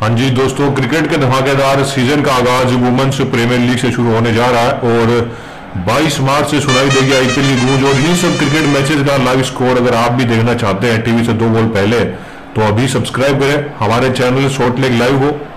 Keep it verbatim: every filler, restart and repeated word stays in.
हाँ जी दोस्तों, क्रिकेट के धमाकेदार सीजन का आगाज वुमेन्स प्रीमियर लीग से शुरू होने जा रहा है और बाईस मार्च से सुनाई देगी आईपीएल की गूंज। और इन सब क्रिकेट मैचेस का लाइव स्कोर अगर आप भी देखना चाहते हैं टीवी से दो बॉल पहले, तो अभी सब्सक्राइब करें हमारे चैनल शॉर्ट लेग लाइव हो।